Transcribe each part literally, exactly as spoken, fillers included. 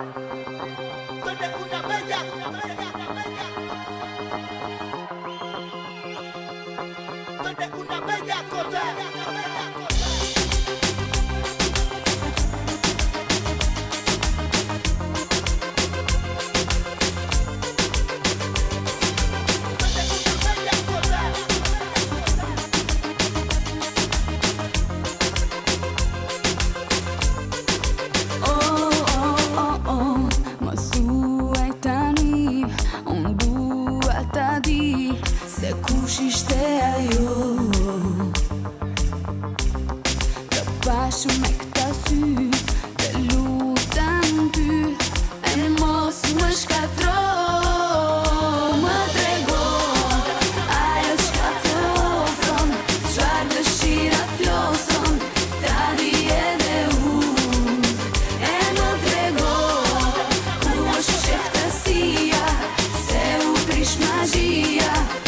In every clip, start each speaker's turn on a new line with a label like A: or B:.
A: Se kush ishte ajo të bashkë me këta sy, të lutem ty, e mos më shkatro. Më trego ajo çka të ofron, çfarë dëshira t'loson, ta di edhe unë. E më trego ku është qeftësia, se u prish magjia.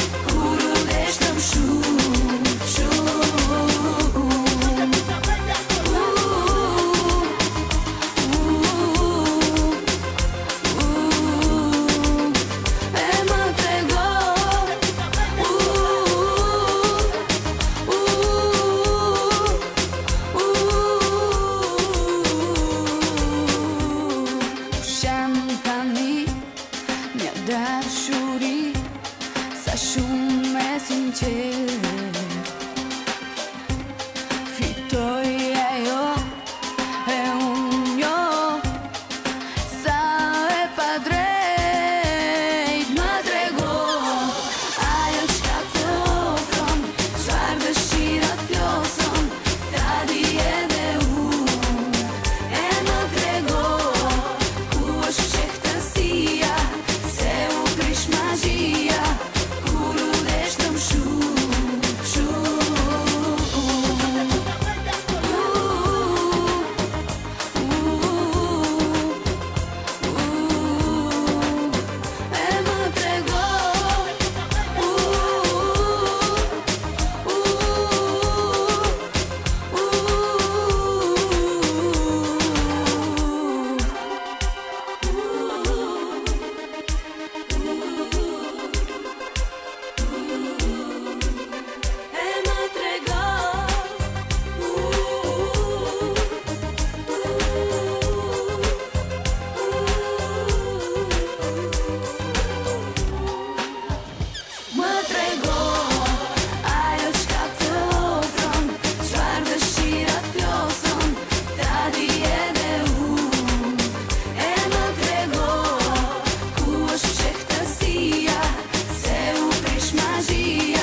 A: Dashuri sa shumë e sinqer, fitoj ajo e unë jo, sa e pa drejt. Më trego ajo çka të ofron, çfarë dëshira t'loson, ta di edhe unë. E më trego ku është qeftësia, magia, kur u deshtëm shumë, shumë. E më trego magia.